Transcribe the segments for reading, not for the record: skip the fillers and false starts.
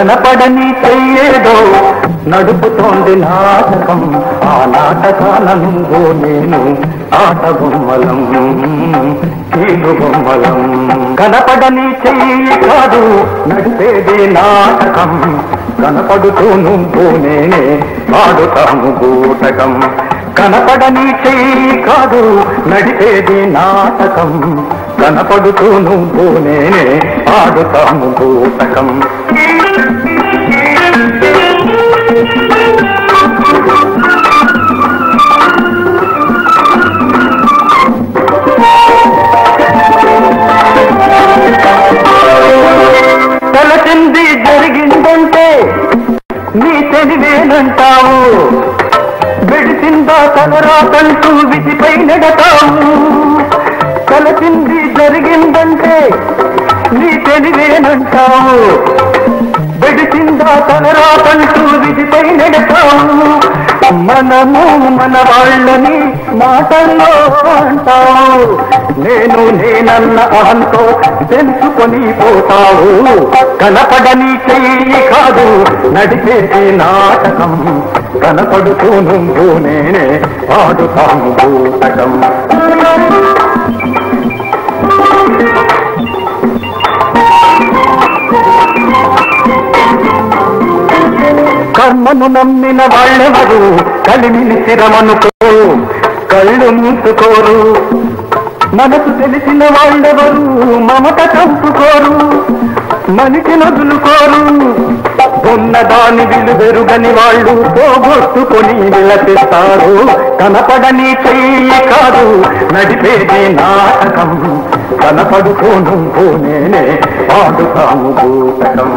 కనపడని చెయ్యేదో నడుపుతోంది నాటకం. ఆ నాటకానందో నేను ఆట బొమ్మలం, కీలు బొమ్మలం. కనపడని చెయ్యి కాదు నడిపేది నాటకం. కనపడుతూ నువ్వు నేనే ఆడుతాము బూటకం. కనపడని చెయ్యి కాదు నడిపేది నాటకం. కనపడుతూ నువ్వు నేనే ఆడుతాము బూటకం. తలచింది జరిగిందంటే నీ తెలివేనంటావు. వెడిసిందా తలరాతంటూ విధిపై నెడతావు. తలచింది జరిగిందంటే నీ తెలివేనంటావు. వెడిసిందా తలరాతంటూ విధిపై నెడతావు. మనము మన వాళ్ళని మాటల్లో అంటావు. నేను నేనన్న అహంతో తెలుసుకొని పోతావు. కనపడని చెయ్యి కాదు నడిపేది నాటకం. కనపడుతూ నువ్వు నేనే ఆడుతాము బూటకం. కర్మను నమ్మిన వాళ్ళెవరు కలిమిని స్థిరమనుకో, కళ్ళు మూసుకోరు. మనసు తెలిసిన వాళ్ళెవరు మమత చంపుకోరు, మనిషి నదులుకోరు. ఉన్నదాని విలువెరుగని వాళ్ళు పోగొట్టుకొని విలపిస్తారు. కనపడని చెయ్యి కాదు నడిపేది నాటకం. కనపడుతూ నువ్వు నేనే ఆడుతాము బూటకం.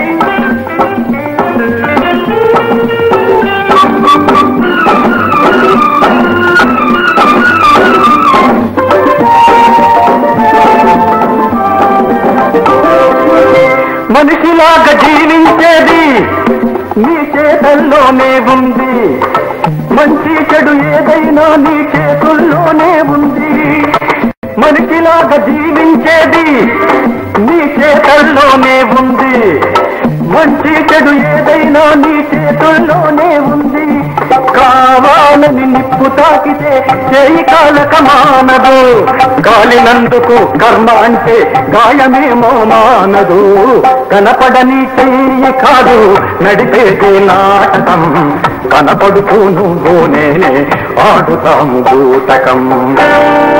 మనిషిలాగా జీవించేది నీ చేతల్లోనే ఉంది. మంచి చెడు ఏదైనా నీ చేతుల్లోనే ఉంది. మనిషిలాగా జీవించేది నీ చేతల్లోనే ఉంది. మంచి చెడు ఏదైనా నీ చేతుల్లోనే ఉంది. కావాలని నిప్పు తాకితే చేయి కాలక మానదు. కాలినందుకు కర్మ అంటే గాయమేమో మానదు. కనపడని చెయ్యి కాదు నడిపేది నాటకం. కనపడుతూ నువ్వు నేనే ఆడుతాము బూటకం.